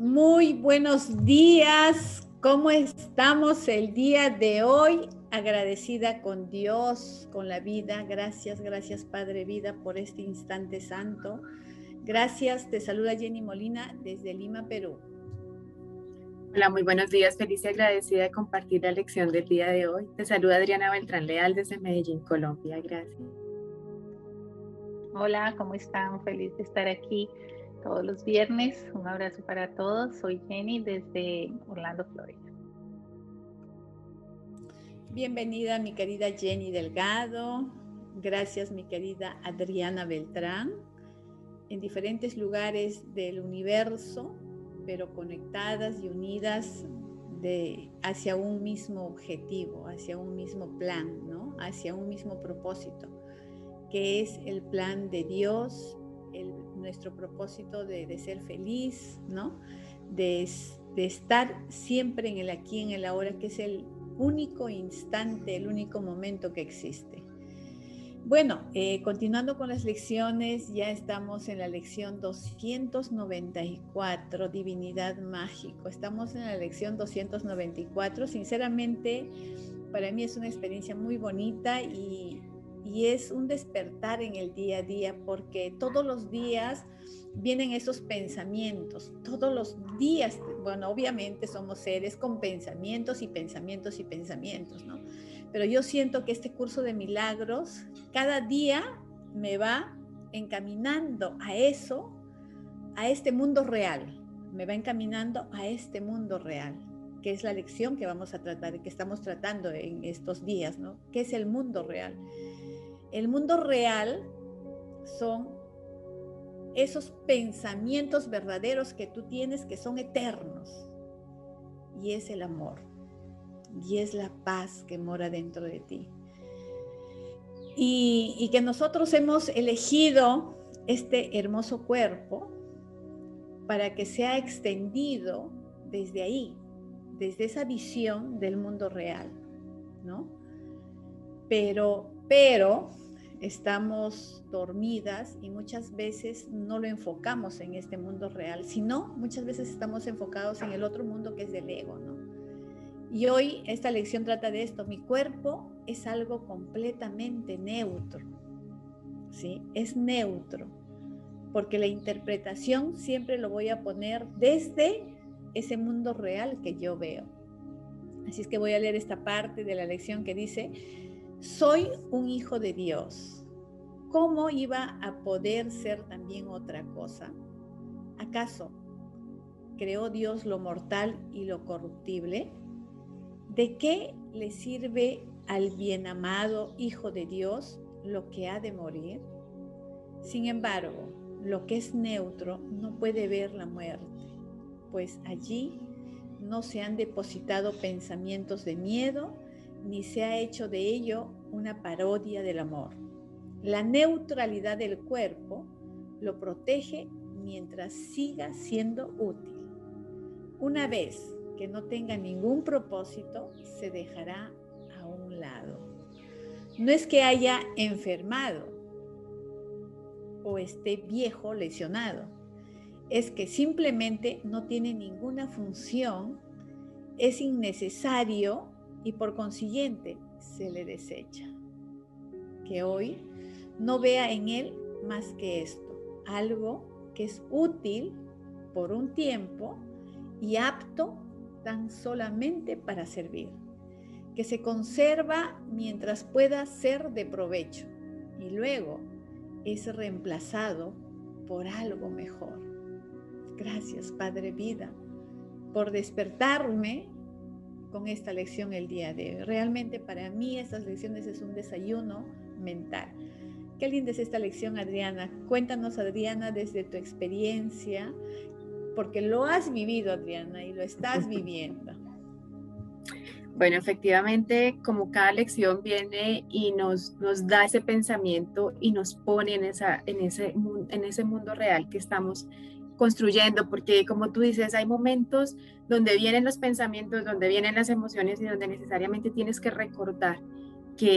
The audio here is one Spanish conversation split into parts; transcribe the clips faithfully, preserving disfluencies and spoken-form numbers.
Muy buenos días. ¿Cómo estamos el día de hoy? Agradecida con Dios, con la vida. Gracias, gracias Padre Vida por este instante santo. Gracias. Te saluda Jenny Molina desde Lima, Perú. Hola, muy buenos días. Feliz y agradecida de compartir la lección del día de hoy. Te saluda Adriana Beltrán Leal desde Medellín, Colombia. Gracias. Hola, ¿cómo están? Feliz de estar aquí todos los viernes. Un abrazo para todos. Soy Jenny desde Orlando, Florida. Bienvenida mi querida Jenny Delgado. Gracias mi querida Adriana Beltrán. En diferentes lugares del universo, pero conectadas y unidas de, hacia un mismo objetivo, hacia un mismo plan, ¿no? Hacia un mismo propósito, que es el plan de Dios, el, nuestro propósito de, de ser feliz, ¿no? De, de estar siempre en el aquí, en el ahora, que es el único instante, el único momento que existe. Bueno, eh, continuando con las lecciones, ya estamos en la lección doscientos noventa y cuatro, Divinidad Mágico. Estamos en la lección doscientos noventa y cuatro. Sinceramente, para mí es una experiencia muy bonita y, y es un despertar en el día a día, porque todos los días vienen esos pensamientos, todos los días. Bueno, obviamente somos seres con pensamientos y pensamientos y pensamientos, ¿no? Pero yo siento que este curso de milagros cada día me va encaminando a eso, a este mundo real, me va encaminando a este mundo real, que es la lección que vamos a tratar, que estamos tratando en estos días, ¿no? ¿Qué es el mundo real? El mundo real son esos pensamientos verdaderos que tú tienes, que son eternos, y es el amor, y es la paz que mora dentro de ti. Y, y que nosotros hemos elegido este hermoso cuerpo para que sea extendido desde ahí, desde esa visión del mundo real, ¿no? Pero, pero estamos dormidas y muchas veces no lo enfocamos en este mundo real, sino muchas veces estamos enfocados en el otro mundo que es del ego, ¿no? Y hoy esta lección trata de esto. Mi cuerpo es algo completamente neutro, ¿sí? Es neutro, porque la interpretación siempre lo voy a poner desde ese mundo real que yo veo. Así es que voy a leer esta parte de la lección que dice: soy un hijo de Dios. ¿Cómo iba a poder ser también otra cosa? ¿Acaso creó Dios lo mortal y lo corruptible? ¿De qué le sirve al bien amado Hijo de Dios lo que ha de morir? Sin embargo, lo que es neutro no puede ver la muerte, pues allí no se han depositado pensamientos de miedo, ni se ha hecho de ello una parodia del amor. La neutralidad del cuerpo lo protege mientras siga siendo útil. Una vez que no tenga ningún propósito, se dejará a un lado. No es que haya enfermado o esté viejo, lesionado. Es que simplemente no tiene ninguna función, es innecesario y por consiguiente se le desecha. Que hoy no vea en él más que esto, algo que es útil por un tiempo y apto tan solamente para servir, que se conserva mientras pueda ser de provecho y luego es reemplazado por algo mejor. Gracias, Padre Vida, por despertarme con esta lección el día de hoy. Realmente para mí estas lecciones es un desayuno mental. Qué linda es esta lección, Adriana. Cuéntanos, Adriana, desde tu experiencia, porque lo has vivido, Adriana, y lo estás viviendo. Bueno, efectivamente, como cada lección viene y nos, nos da ese pensamiento y nos pone en, esa, en, ese, en ese mundo real que estamos construyendo, porque como tú dices, hay momentos donde vienen los pensamientos, donde vienen las emociones y donde necesariamente tienes que recordar que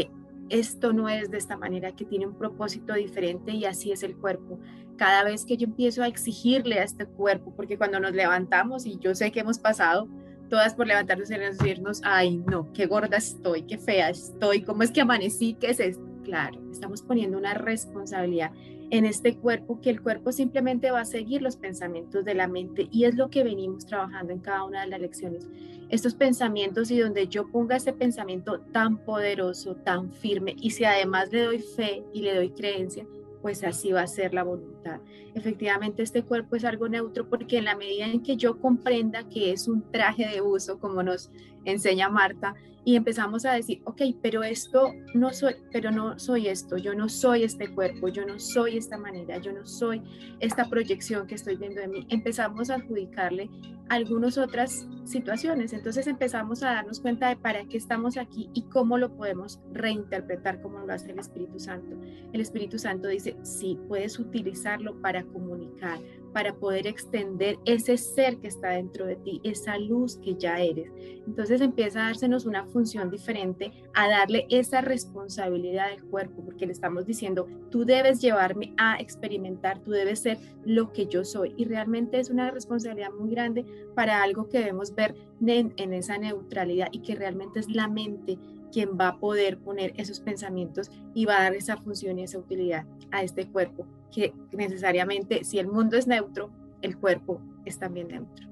esto no es de esta manera, que tiene un propósito diferente y así es el cuerpo. Cada vez que yo empiezo a exigirle a este cuerpo, porque cuando nos levantamos, y yo sé que hemos pasado todas por levantarnos y decirnos, ay no, qué gorda estoy, qué fea estoy, ¿cómo es que amanecí? ¿Qué es esto? Claro, estamos poniendo una responsabilidad en este cuerpo, que el cuerpo simplemente va a seguir los pensamientos de la mente, y es lo que venimos trabajando en cada una de las lecciones. Estos pensamientos, y donde yo ponga ese pensamiento tan poderoso, tan firme, y si además le doy fe y le doy creencia, pues así va a ser la voluntad. Efectivamente, este cuerpo es algo neutro, porque en la medida en que yo comprenda que es un traje de uso, como nos enseña Marta, y empezamos a decir, ok, pero esto no soy, pero no soy esto, yo no soy este cuerpo, yo no soy esta manera, yo no soy esta proyección que estoy viendo de mí, empezamos a adjudicarle algunas otras situaciones. Entonces empezamos a darnos cuenta de para qué estamos aquí y cómo lo podemos reinterpretar, como lo hace el Espíritu Santo. El Espíritu Santo dice, sí, puedes utilizarlo para comunicar, para poder extender ese ser que está dentro de ti, esa luz que ya eres. Entonces empieza a dársenos una función diferente, a darle esa responsabilidad al cuerpo, porque le estamos diciendo, tú debes llevarme a experimentar, tú debes ser lo que yo soy. Y realmente es una responsabilidad muy grande para algo que debemos ver en, en esa neutralidad, y que realmente es la mente quien va a poder poner esos pensamientos y va a dar esa función y esa utilidad a este cuerpo, que necesariamente, si el mundo es neutro, el cuerpo es también neutro.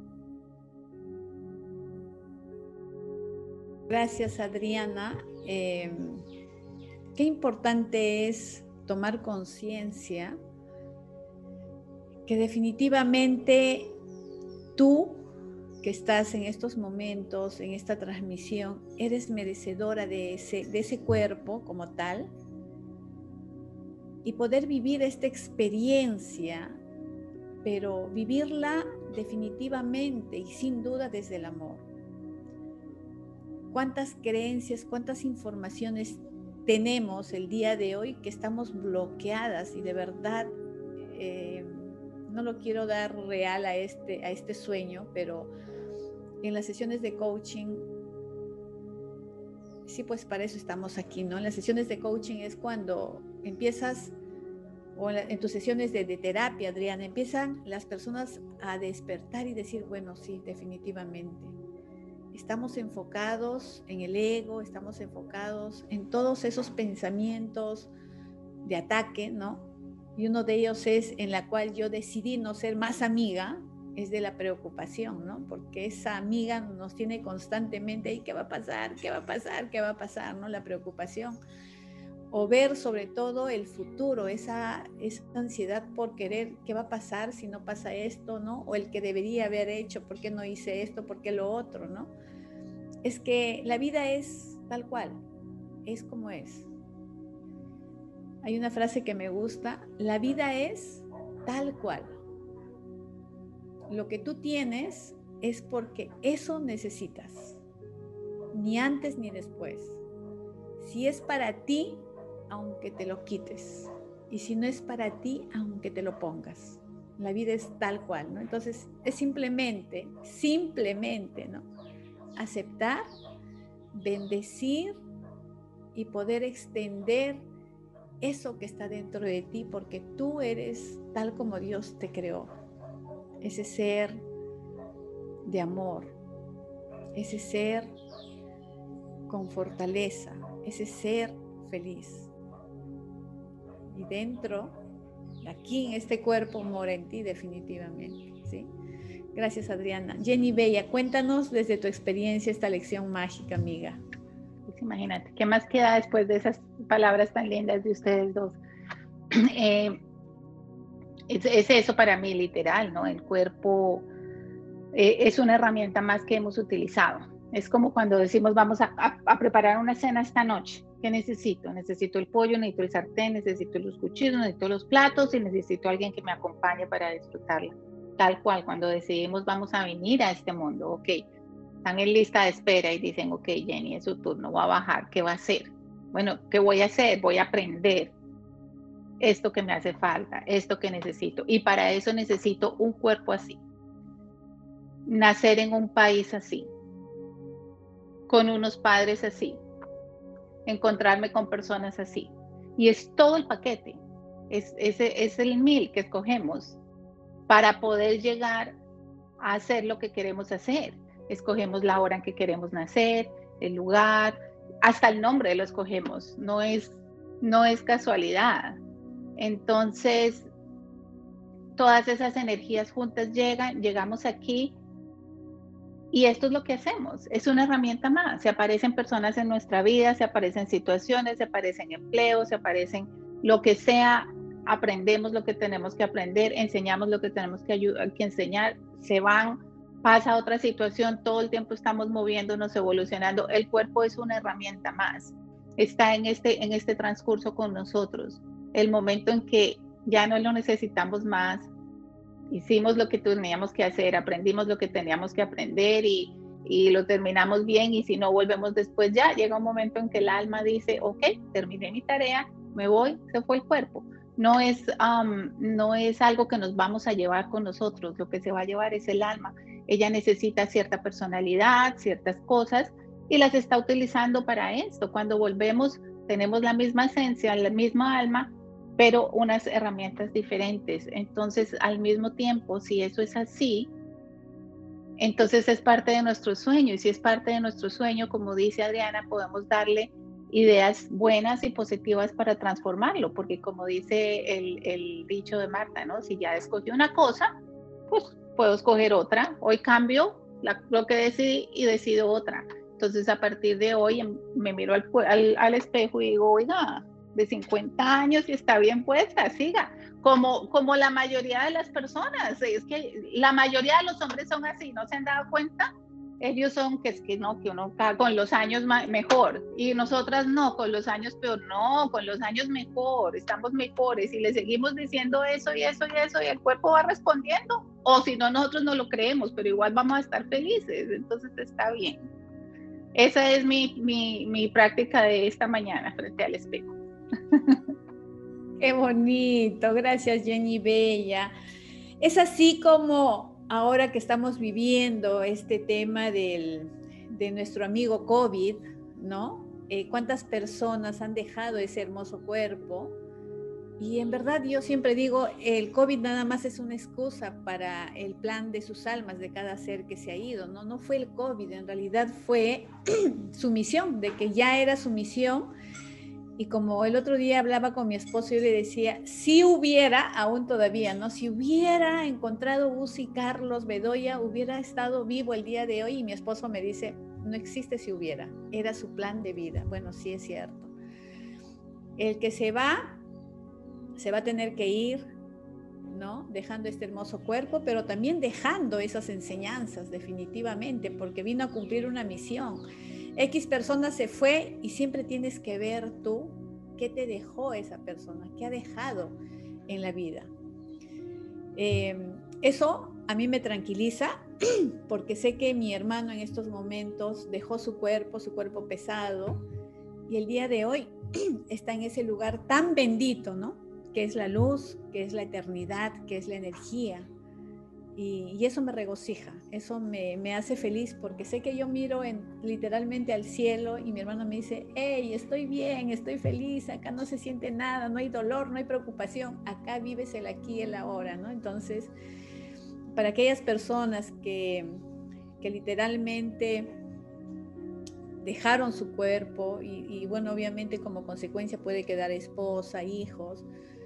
Gracias, Adriana. Eh, qué importante es tomar conciencia que definitivamente tú, que estás en estos momentos, en esta transmisión, eres merecedora de ese, de ese cuerpo como tal, y poder vivir esta experiencia, pero vivirla definitivamente y sin duda desde el amor. ¿Cuántas creencias, cuántas informaciones tenemos el día de hoy que estamos bloqueadas? Y de verdad, eh, no lo quiero dar real a este, a este sueño, pero en las sesiones de coaching, sí, pues para eso estamos aquí, ¿no? En las sesiones de coaching es cuando empiezas, o en, la, en tus sesiones de, de terapia, Adriana, empiezan las personas a despertar y decir, bueno, sí, definitivamente. Estamos enfocados en el ego, estamos enfocados en todos esos pensamientos de ataque, ¿no? Y uno de ellos es en la cual yo decidí no ser más amiga, es de la preocupación, ¿no? Porque esa amiga nos tiene constantemente ahí, ¿qué va a pasar? ¿Qué va a pasar? ¿Qué va a pasar? ¿No? La preocupación. O ver sobre todo el futuro, esa, esa ansiedad por querer, ¿qué va a pasar si no pasa esto, ¿no? O el que debería haber hecho, ¿por qué no hice esto? ¿Por qué lo otro, ¿no? Es que la vida es tal cual, es como es. Hay una frase que me gusta, la vida es tal cual. Lo que tú tienes es porque eso necesitas, ni antes ni después. Si es para ti, aunque te lo quites, y si no es para ti, aunque te lo pongas. La vida es tal cual, ¿no? Entonces es simplemente, simplemente, ¿no? Aceptar, bendecir y poder extender eso que está dentro de ti, porque tú eres tal como Dios te creó. Ese ser de amor, ese ser con fortaleza, ese ser feliz. Y dentro, aquí en este cuerpo, mora en ti definitivamente, ¿sí? Gracias, Adriana. Jenny Bella, cuéntanos desde tu experiencia esta lección mágica, amiga. Pues imagínate, ¿qué más queda después de esas palabras tan lindas de ustedes dos? Eh, es, es eso para mí, literal, ¿no? El cuerpo eh, es una herramienta más que hemos utilizado. Es como cuando decimos, vamos a, a, a preparar una cena esta noche. ¿Qué necesito? Necesito el pollo, necesito el sartén, necesito los cuchillos, necesito los platos y necesito a alguien que me acompañe para disfrutarla. Tal cual, cuando decidimos vamos a venir a este mundo, ok, están en lista de espera y dicen, ok, Jenny, es su turno, va a bajar, ¿qué va a hacer? Bueno, ¿qué voy a hacer? Voy a aprender esto que me hace falta, esto que necesito. Y para eso necesito un cuerpo así. Nacer en un país así, con unos padres así, encontrarme con personas así. Y es todo el paquete, es, es, es el mil que escogemos para poder llegar a hacer lo que queremos hacer. Escogemos la hora en que queremos nacer, el lugar, hasta el nombre lo escogemos, no es, no es casualidad. Entonces, todas esas energías juntas llegan, llegamos aquí y esto es lo que hacemos, es una herramienta más. Se aparecen personas en nuestra vida, se aparecen situaciones, se aparecen empleos, se aparecen lo que sea, aprendemos lo que tenemos que aprender, enseñamos lo que tenemos que, ayudar, que enseñar, se van, pasa otra situación, todo el tiempo estamos moviéndonos, evolucionando. El cuerpo es una herramienta más, está en este, en este transcurso con nosotros. El momento en que ya no lo necesitamos más, hicimos lo que teníamos que hacer, aprendimos lo que teníamos que aprender y, y lo terminamos bien, y si no volvemos después, ya llega un momento en que el alma dice, ok, terminé mi tarea, me voy, se fue el cuerpo. No es, um, no es algo que nos vamos a llevar con nosotros, lo que se va a llevar es el alma. Ella necesita cierta personalidad, ciertas cosas, y las está utilizando para esto. Cuando volvemos, tenemos la misma esencia, la misma alma, pero unas herramientas diferentes. Entonces, al mismo tiempo, si eso es así, entonces es parte de nuestro sueño, y si es parte de nuestro sueño, como dice Adriana, podemos darle ideas buenas y positivas para transformarlo, porque como dice el, el dicho de Marta, ¿no? Si ya escogí una cosa, pues puedo escoger otra. Hoy cambio la, lo que decidí y decido otra. Entonces, a partir de hoy me miro al, al, al espejo y digo, oiga, de cincuenta años y está bien puesta, siga. Como, como la mayoría de las personas, es que la mayoría de los hombres son así, ¿no se han dado cuenta? Ellos son que es que no, que uno con los años mejor, y nosotras no, con los años peor, no, con los años mejor, estamos mejores, y le seguimos diciendo eso y eso y eso, y el cuerpo va respondiendo, o si no, nosotros no lo creemos, pero igual vamos a estar felices, entonces está bien. Esa es mi, mi, mi práctica de esta mañana frente al espejo. Qué bonito, gracias Jenny Bella. Es así como ahora que estamos viviendo este tema del, de nuestro amigo COVID, ¿no? Eh, ¿Cuántas personas han dejado ese hermoso cuerpo? Y en verdad yo siempre digo, el COVID nada más es una excusa para el plan de sus almas de cada ser que se ha ido, ¿no? No fue el COVID, en realidad fue su misión, de que ya era su misión. Y como el otro día hablaba con mi esposo, yo le decía, si hubiera, aún todavía, ¿no? Si hubiera encontrado Uzi Carlos Bedoya, hubiera estado vivo el día de hoy. Y mi esposo me dice, no existe si hubiera, era su plan de vida. Bueno, sí es cierto. El que se va, se va a tener que ir, ¿no? Dejando este hermoso cuerpo, pero también dejando esas enseñanzas, definitivamente, porque vino a cumplir una misión. X persona se fue y siempre tienes que ver tú qué te dejó esa persona, qué ha dejado en la vida. Eh, eso a mí me tranquiliza porque sé que mi hermano en estos momentos dejó su cuerpo, su cuerpo pesado, y el día de hoy está en ese lugar tan bendito, ¿no? Que es la luz, que es la eternidad, que es la energía. Y, y eso me regocija, eso me, me hace feliz, porque sé que yo miro en, literalmente al cielo, y mi hermano me dice, hey, estoy bien, estoy feliz, acá no se siente nada, no hay dolor, no hay preocupación, acá vives el aquí y el ahora, ¿no? Entonces, para aquellas personas que, que literalmente dejaron su cuerpo, y, y bueno, obviamente como consecuencia puede quedar esposa, hijos,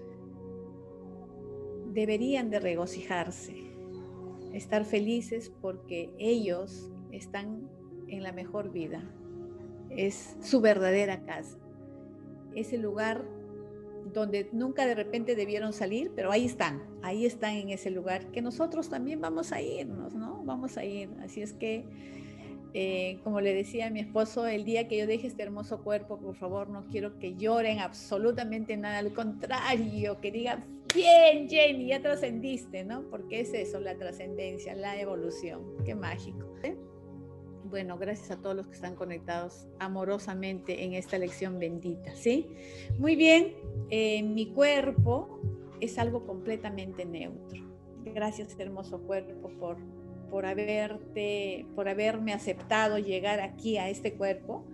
deberían de regocijarse, estar felices, porque ellos están en la mejor vida, es su verdadera casa, es el lugar donde nunca de repente debieron salir, pero ahí están, ahí están en ese lugar, que nosotros también vamos a irnos, ¿no? Vamos a ir, así es que, eh, como le decía a mi esposo, el día que yo deje este hermoso cuerpo, por favor, no quiero que lloren absolutamente nada, al contrario, que digan, bien, Jenny, ya trascendiste, ¿no? Porque es eso, la trascendencia, la evolución. Qué mágico. ¿eh? Bueno, gracias a todos los que están conectados amorosamente en esta lección bendita, ¿sí? Muy bien, eh, mi cuerpo es algo completamente neutro. Gracias, hermoso cuerpo, por, por, haberte, por haberme aceptado llegar aquí a este cuerpo,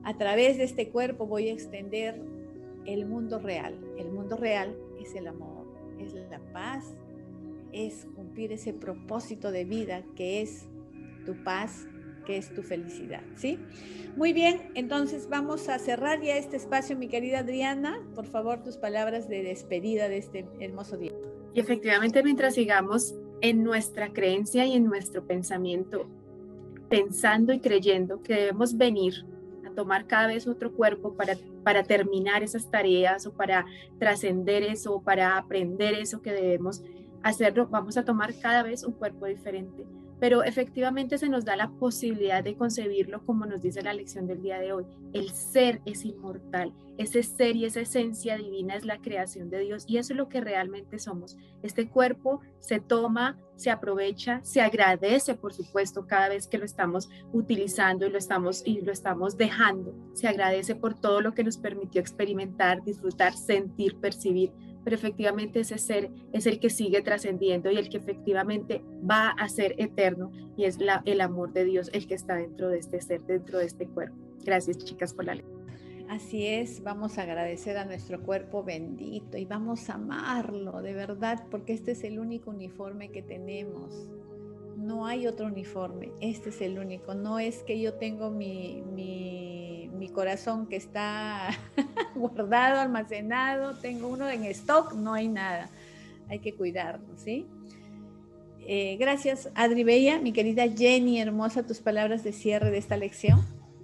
A través de este cuerpo voy a extender el mundo real. El mundo real es el amor, es la paz, es cumplir ese propósito de vida que es tu paz, que es tu felicidad, ¿sí? Muy bien, entonces vamos a cerrar ya este espacio, mi querida Adriana. Por favor, tus palabras de despedida de este hermoso día. Y efectivamente, mientras sigamos en nuestra creencia y en nuestro pensamiento, pensando y creyendo que debemos venir a tomar cada vez otro cuerpo para, para terminar esas tareas o para trascender eso o para aprender eso que debemos hacerlo, vamos a tomar cada vez un cuerpo diferente. Pero efectivamente se nos da la posibilidad de concebirlo como nos dice la lección del día de hoy. El ser es inmortal, ese ser y esa esencia divina es la creación de Dios y eso es lo que realmente somos. Este cuerpo se toma, se aprovecha, se agradece, por supuesto, cada vez que lo estamos utilizando y lo estamos, y lo estamos dejando. Se agradece por todo lo que nos permitió experimentar, disfrutar, sentir, percibir. Pero efectivamente ese ser es el que sigue trascendiendo y el que efectivamente va a ser eterno y es la, el amor de Dios el que está dentro de este ser, dentro de este cuerpo. Gracias, chicas, por la lectura. Así es, vamos a agradecer a nuestro cuerpo bendito y vamos a amarlo de verdad, porque este es el único uniforme que tenemos. No hay otro uniforme, este es el único. No es que yo tengo mi, mi, mi corazón que está guardado, almacenado, tengo uno en stock, no hay nada. Hay que cuidarlo, ¿sí? Eh, gracias, Adri Bella, mi querida Jenny, hermosa, tus palabras de cierre de esta lección.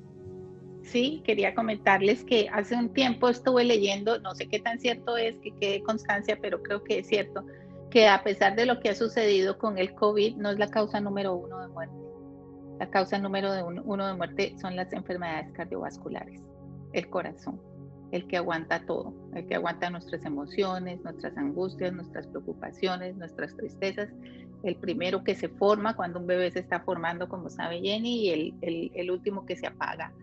Sí, quería comentarles que hace un tiempo estuve leyendo, no sé qué tan cierto es, que quede constancia, pero creo que es cierto, que a pesar de lo que ha sucedido con el COVID, no es la causa número uno de muerte. La causa número de uno, uno de muerte son las enfermedades cardiovasculares, el corazón, el que aguanta todo, el que aguanta nuestras emociones, nuestras angustias, nuestras preocupaciones, nuestras tristezas. El primero que se forma cuando un bebé se está formando, como sabe Jenny, y el, el, el último que se apaga.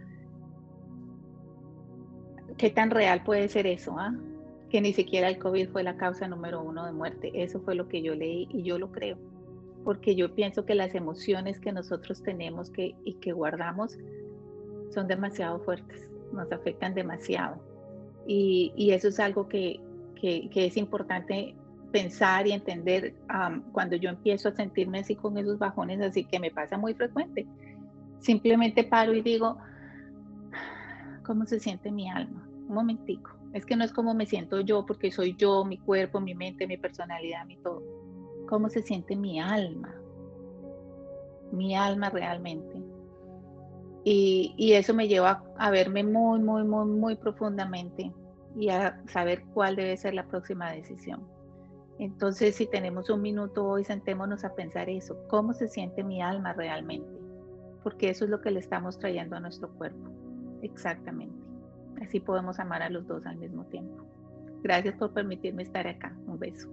¿Qué tan real puede ser eso? ¿Ah? Que ni siquiera el COVID fue la causa número uno de muerte. Eso fue lo que yo leí y yo lo creo. Porque yo pienso que las emociones que nosotros tenemos que, y que guardamos son demasiado fuertes, nos afectan demasiado. Y, y eso es algo que, que, que es importante pensar y entender um, cuando yo empiezo a sentirme así con esos bajones, así que me pasa muy frecuente. Simplemente paro y digo, ¿cómo se siente mi alma? Un momentico. Es que no es como me siento yo, porque soy yo, mi cuerpo, mi mente, mi personalidad, mi todo. ¿Cómo se siente mi alma? Mi alma realmente. Y, y eso me lleva a, a verme muy, muy, muy, muy profundamente y a saber cuál debe ser la próxima decisión. Entonces, si tenemos un minuto hoy, sentémonos a pensar eso. ¿Cómo se siente mi alma realmente? Porque eso es lo que le estamos trayendo a nuestro cuerpo. Exactamente. Así podemos amar a los dos al mismo tiempo. Gracias por permitirme estar acá. Un beso.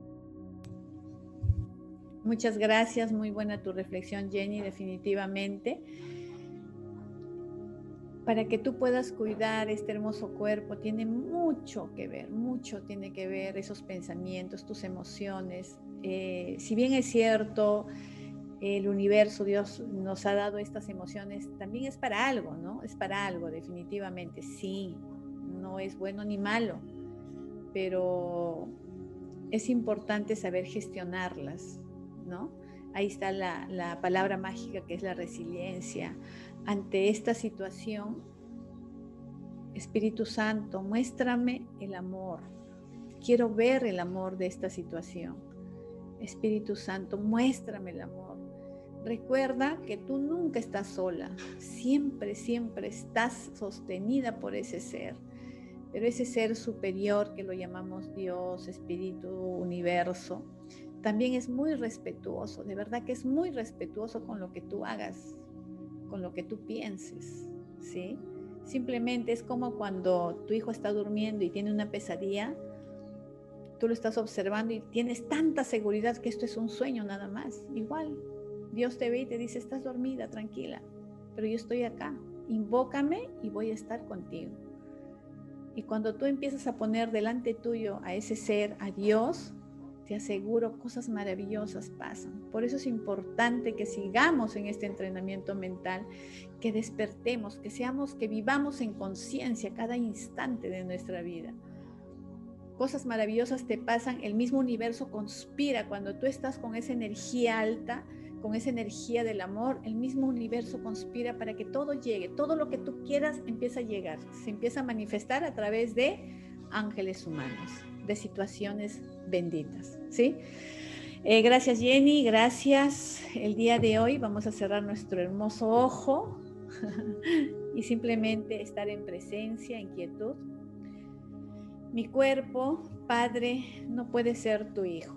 Muchas gracias. Muy buena tu reflexión, Jenny, definitivamente. Para que tú puedas cuidar este hermoso cuerpo, tiene mucho que ver, mucho tiene que ver esos pensamientos, tus emociones. Eh, si bien es cierto, el universo, Dios nos ha dado estas emociones, también es para algo, ¿no? Es para algo, definitivamente, sí, no es bueno ni malo, pero es importante saber gestionarlas, ¿no? Ahí está la, la palabra mágica que es la resiliencia. Ante esta situación, Espíritu Santo, muéstrame el amor. Quiero ver el amor de esta situación. Espíritu Santo, muéstrame el amor. Recuerda que tú nunca estás sola, siempre, siempre estás sostenida por ese ser, pero ese ser superior que lo llamamos Dios, Espíritu, Universo, también es muy respetuoso, de verdad que es muy respetuoso con lo que tú hagas, con lo que tú pienses, ¿sí? Simplemente es como cuando tu hijo está durmiendo y tiene una pesadilla, tú lo estás observando y tienes tanta seguridad que esto es un sueño nada más, igual. Dios te ve y te dice, estás dormida, tranquila, pero yo estoy acá, invócame y voy a estar contigo. Y cuando tú empiezas a poner delante tuyo a ese ser, a Dios, te aseguro, cosas maravillosas pasan. Por eso es importante que sigamos en este entrenamiento mental, que despertemos, que seamos, que vivamos en conciencia cada instante de nuestra vida. Cosas maravillosas te pasan, el mismo universo conspira cuando tú estás con esa energía alta, con esa energía del amor, el mismo universo conspira para que todo llegue, todo lo que tú quieras empieza a llegar, se empieza a manifestar a través de ángeles humanos, de situaciones benditas, ¿sí? Eh, gracias Jenny, gracias. El día de hoy vamos a cerrar nuestro hermoso ojo y simplemente estar en presencia, en quietud. Mi cuerpo, Padre, no puede ser tu hijo.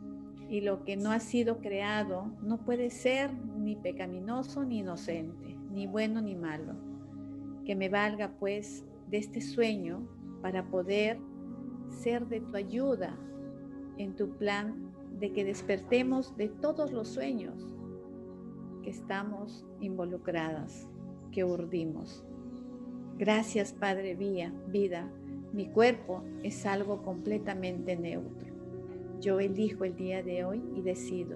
Y lo que no ha sido creado no puede ser ni pecaminoso ni inocente, ni bueno ni malo. Que me valga pues de este sueño para poder ser de tu ayuda en tu plan de que despertemos de todos los sueños que estamos involucradas, que urdimos. Gracias Padre Vía, vida. Mi cuerpo es algo completamente neutro. Yo elijo el día de hoy y decido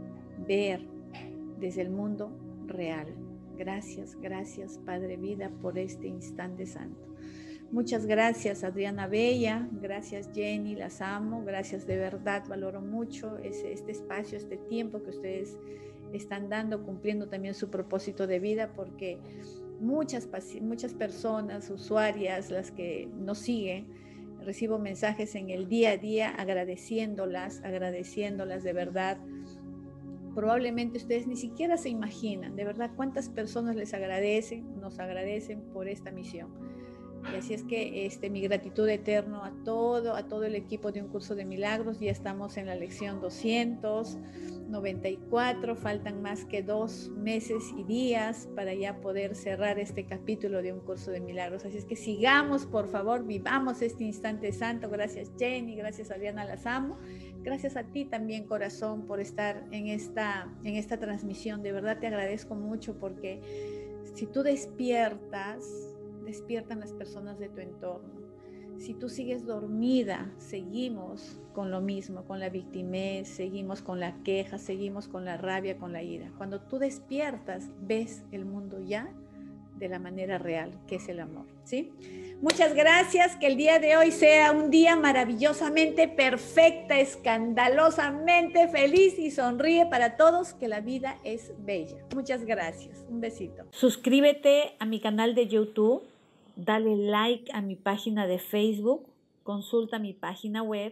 ver desde el mundo real. Gracias, gracias Padre Vida por este instante santo. Muchas gracias Adriana Bella, gracias Jenny, las amo, gracias de verdad, valoro mucho ese, este espacio, este tiempo que ustedes están dando, cumpliendo también su propósito de vida, porque muchas, muchas personas, usuarias, las que nos siguen, recibo mensajes en el día a día agradeciéndolas, agradeciéndolas de verdad. Probablemente ustedes ni siquiera se imaginan, de verdad, cuántas personas les agradecen, nos agradecen por esta misión. Y así es que este, mi gratitud eterno a todo, a todo el equipo de Un Curso de Milagros. Ya estamos en la lección doscientos noventa y cuatro, faltan más que dos meses y días para ya poder cerrar este capítulo de Un Curso de Milagros. Así es que sigamos, por favor, vivamos este instante santo. Gracias Jenny, gracias Adriana, las amo. Gracias a ti también, corazón, por estar en esta, en esta transmisión. De verdad te agradezco mucho, porque si tú despiertas, despiertan las personas de tu entorno. Si tú sigues dormida, seguimos con lo mismo, con la victimez, seguimos con la queja, seguimos con la rabia, con la ira. Cuando tú despiertas, ves el mundo ya de la manera real, que es el amor, ¿sí? Muchas gracias, que el día de hoy sea un día maravillosamente perfecta, escandalosamente feliz, y sonríe para todos, que la vida es bella. Muchas gracias, un besito. Suscríbete a mi canal de YouTube, dale like a mi página de Facebook, consulta mi página web,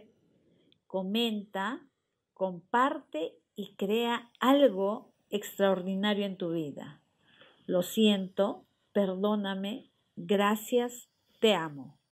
comenta, comparte y crea algo extraordinario en tu vida. Lo siento, perdóname, gracias, te amo.